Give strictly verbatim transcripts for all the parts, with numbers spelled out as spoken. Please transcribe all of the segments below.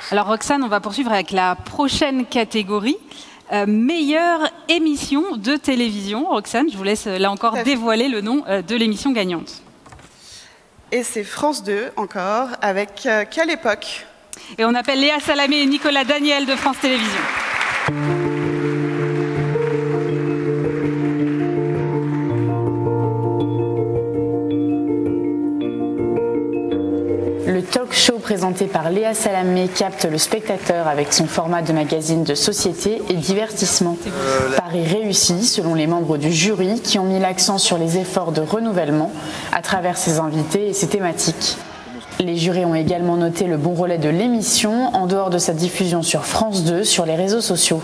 Alors Roxane, on va poursuivre avec la prochaine catégorie. Euh, meilleure émission de télévision. Roxane, je vous laisse là encore dévoiler le nom euh, de l'émission gagnante. Et c'est France deux encore, avec euh, Quelle époque? Et on appelle Léa Salamé et Nicolas Daniel de France Télévisions. Le talk show présenté par Léa Salamé capte le spectateur avec son format de magazine de société et divertissement. Pari réussi selon les membres du jury qui ont mis l'accent sur les efforts de renouvellement à travers ses invités et ses thématiques. Les jurys ont également noté le bon relais de l'émission en dehors de sa diffusion sur France deux sur les réseaux sociaux.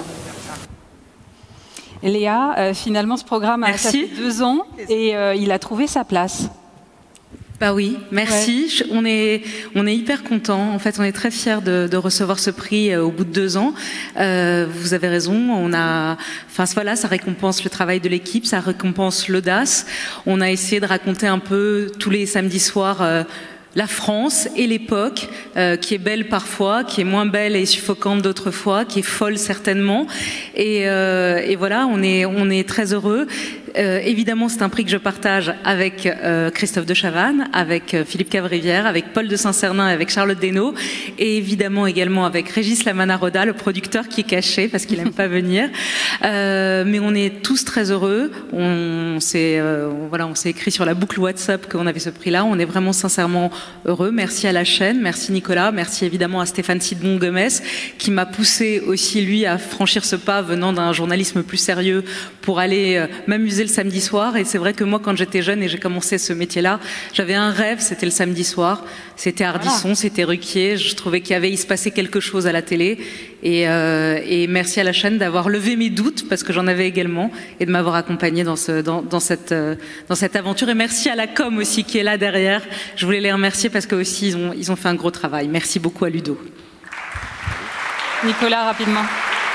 Léa, euh, finalement ce programme a fait deux ans et euh, il a trouvé sa place. Bah oui, merci. Ouais. On est, on est hyper contents. En fait, on est très fiers de, de recevoir ce prix euh, au bout de deux ans. Euh, vous avez raison. On a, enfin voilà, ça récompense le travail de l'équipe, ça récompense l'audace. On a essayé de raconter un peu tous les samedis soirs. Euh, La France et l'époque, euh, qui est belle parfois, qui est moins belle et suffocante d'autres fois, qui est folle certainement. Et, euh, et voilà, on est, on est très heureux. Euh, évidemment, c'est un prix que je partage avec euh, Christophe de Chavannes, avec euh, Philippe Cavrivière, avec Paul de Saint-Cernin, avec Charlotte Desnaux, et évidemment également avec Régis Lamanaroda, le producteur qui est caché parce qu'il n'aime pas venir. Euh, mais on est tous très heureux. On s'est, euh, voilà, on s'est écrit sur la boucle WhatsApp qu'on avait ce prix-là. On est vraiment sincèrement heureux. Merci à la chaîne, merci Nicolas, merci évidemment à Stéphane Sidbon-Gomez qui m'a poussé aussi lui à franchir ce pas venant d'un journalisme plus sérieux pour aller euh, m'amuser le samedi soir. Et c'est vrai que moi quand j'étais jeune et j'ai commencé ce métier-là, j'avais un rêve, c'était le samedi soir, c'était Ardisson, voilà. C'était Ruquier, je trouvais qu'il y avait, il se passait quelque chose à la télé et, euh, et merci à la chaîne d'avoir levé mes doutes parce que j'en avais également et de m'avoir accompagné dans, ce, dans, dans, cette, euh, dans cette aventure. Et merci à la com aussi qui est là derrière, je voulais les remercier parce qu'eux aussi ils ont, ils ont fait un gros travail. Merci beaucoup à Ludo. Nicolas, rapidement.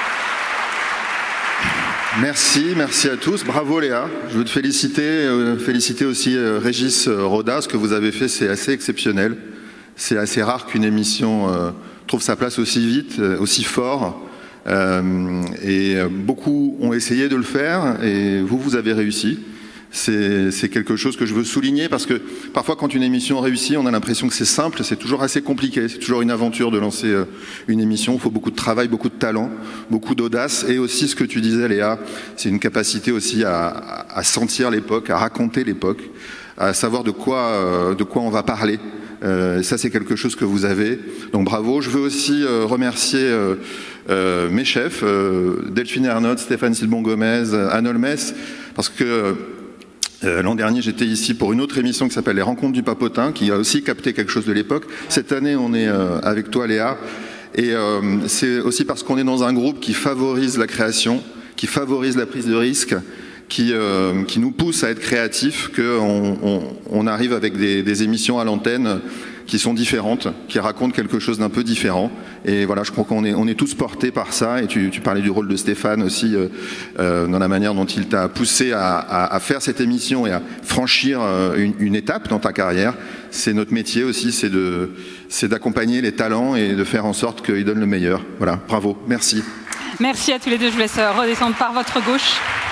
Merci, merci à tous. Bravo Léa. Je veux te féliciter, euh, féliciter aussi euh, Régis euh, Roda. Ce que vous avez fait, c'est assez exceptionnel. C'est assez rare qu'une émission euh, trouve sa place aussi vite, euh, aussi fort. Euh, et euh, beaucoup ont essayé de le faire et vous, vous avez réussi. C'est quelque chose que je veux souligner parce que parfois quand une émission réussit, on a l'impression que c'est simple, c'est toujours assez compliqué, c'est toujours une aventure de lancer une émission, il faut beaucoup de travail, beaucoup de talent, beaucoup d'audace et aussi ce que tu disais Léa, c'est une capacité aussi à, à sentir l'époque, à raconter l'époque, à savoir de quoi, de quoi on va parler. Euh, ça c'est quelque chose que vous avez, donc bravo. Je veux aussi euh, remercier euh, euh, mes chefs, euh, Delphine Ernotte, Stéphane Sidbon-Gomez, Anne Olmes, parce que Euh, l'an dernier, j'étais ici pour une autre émission qui s'appelle Les Rencontres du Papotin, qui a aussi capté quelque chose de l'époque. Cette année, on est euh, avec toi, Léa. Et euh, c'est aussi parce qu'on est dans un groupe qui favorise la création, qui favorise la prise de risque, qui, euh, qui nous pousse à être créatifs, qu'on on, on arrive avec des, des émissions à l'antenne qui sont différentes, qui racontent quelque chose d'un peu différent. Et voilà, je crois qu'on est, on est tous portés par ça. Et tu, tu parlais du rôle de Stéphane aussi, euh, euh, dans la manière dont il t'a poussé à, à, à faire cette émission et à franchir une, une étape dans ta carrière. C'est notre métier aussi, c'est de, c'est d'accompagner les talents et de faire en sorte qu'ils donnent le meilleur. Voilà, bravo, merci. Merci à tous les deux, je vous laisse redescendre par votre gauche.